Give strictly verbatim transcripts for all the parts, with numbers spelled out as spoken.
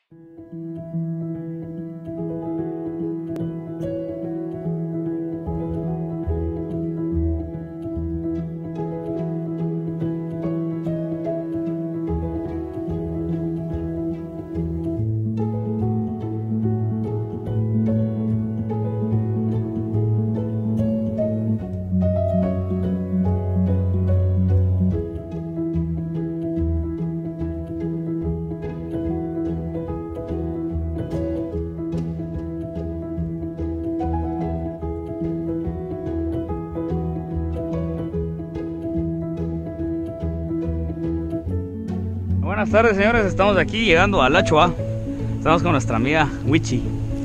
Buenas tardes, señores, estamos aquí llegando a La Choa. Estamos con nuestra amiga Wichi.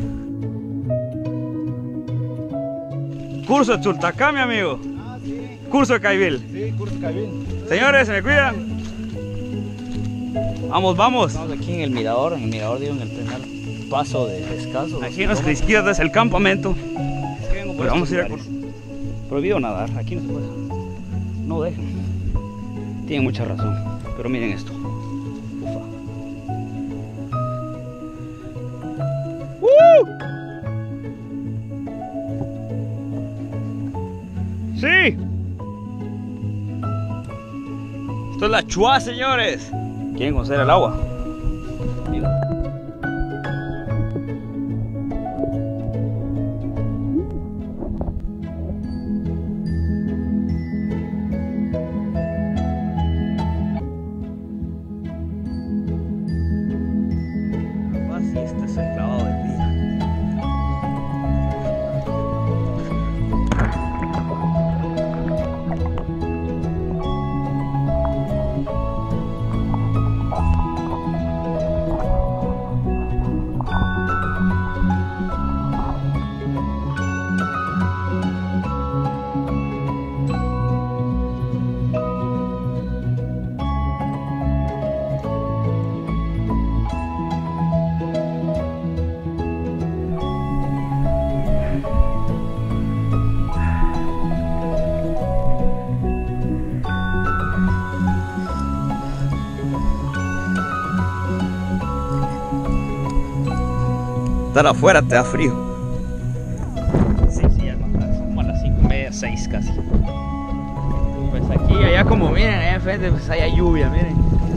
Curso de Chultacá, mi amigo. Ah, sí. Curso de Caibil. Sí, curso de Caibil. Señores, se me cuidan. Vamos, vamos. Estamos aquí en el mirador, en el mirador, digo, en el primer paso de descanso. Aquí a nuestra izquierda es el campamento. Es que vengo por Pero vamos a ir a estos lugares. Prohibido nadar, aquí no se puede. No dejan. Tienen mucha razón. Pero miren esto. Ufa. ¡Uh! ¡Sí! Esto es La Choa, señores. ¿Quieren conocer el agua? Mira. Así este es el clavado del día. Estar afuera te da frío. Sí, sí, ya son como a las cinco y media, seis casi. Pues aquí, allá como miren, allá enfrente pues hay lluvia, miren.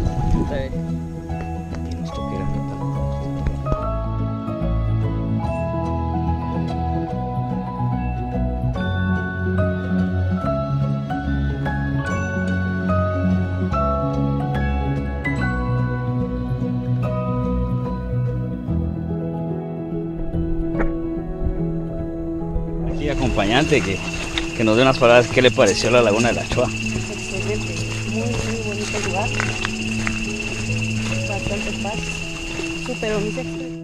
Aquí nos toca ir a rentar. Aquí acompañante que, que nos dé unas palabras. ¿Qué le pareció la laguna de La Choa? Excelente, muy muy bonito lugar, bastante paz, superó mis expectativas.